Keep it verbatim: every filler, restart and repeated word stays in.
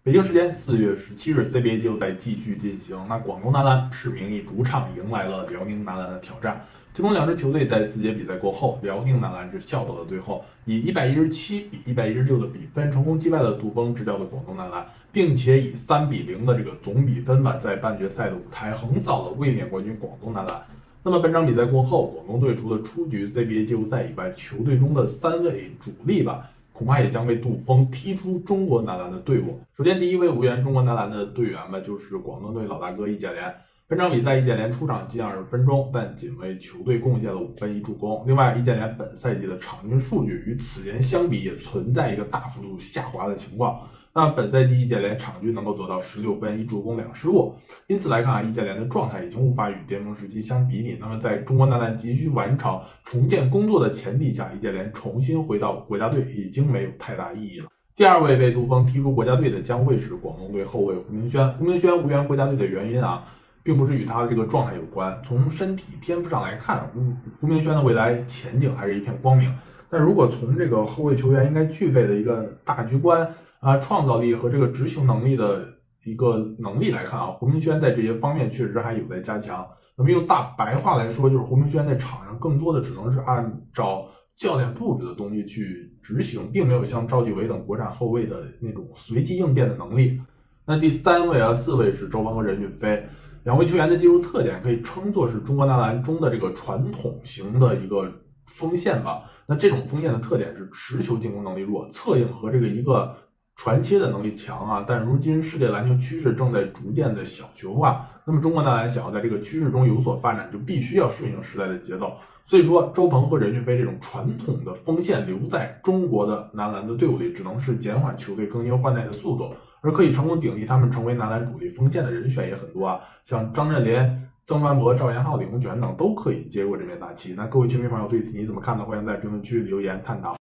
北京时间四月十七日 ，C B A 季后赛继续进行。那广东男篮是名义主场迎来了辽宁男篮的挑战。其中两支球队在四节比赛过后，辽宁男篮是笑到了最后，以一百一十七比一百一十六的比分成功击败了杜锋执教的广东男篮，并且以三比零的这个总比分吧，在半决赛的舞台横扫了卫冕冠军广东男篮。那么本场比赛过后，广东队除了出局 C B A 季后赛以外，球队中的三位主力吧。恐怕也将被杜锋踢出中国男篮的队伍。首先，第一位无缘中国男篮的队员吧，就是广东队老大哥易建联。本场比赛，易建联出场近二十分钟，但仅为球队贡献了五分一助攻。另外，易建联本赛季的场均数据与此前相比，也存在一个大幅度下滑的情况。那本赛季易建联场均能够得到十六分一助攻两失误，因此来看啊，易建联的状态已经无法与巅峰时期相比拟。那么在中国男篮急需完成重建工作的前提下，易建联重新回到国家队已经没有太大意义了。第二位被杜锋踢出国家队的将会是广东队后卫胡明轩。胡明轩无缘国家队的原因啊，并不是与他的这个状态有关。从身体天赋上来看，胡胡明轩的未来前景还是一片光明。但如果从这个后卫球员应该具备的一个大局观啊、创造力和这个执行能力的一个能力来看啊，胡明轩在这些方面确实还有待加强。那么用大白话来说，就是胡明轩在场上更多的只能是按照教练布置的东西去执行，并没有像赵继伟等国产后卫的那种随机应变的能力。那第三位啊、四位是周鹏和任骏飞，两位球员的技术特点可以称作是中国男篮中的这个传统型的一个锋线吧。那这种锋线的特点是持球进攻能力弱，策应和这个一个传切的能力强啊，但如今世界篮球趋势正在逐渐的小球化，那么中国男篮想要在这个趋势中有所发展，就必须要顺应时代的节奏。所以说，周鹏和任骏飞这种传统的锋线留在中国的男篮的队伍里，只能是减缓球队更新换代的速度，而可以成功顶替他们成为男篮主力锋线的人选也很多啊，像张镇麟、曾凡博、赵彦浩、李洪权等都可以接过这面大旗。那各位球迷朋友对此你怎么看呢？欢迎在评论区留言探讨。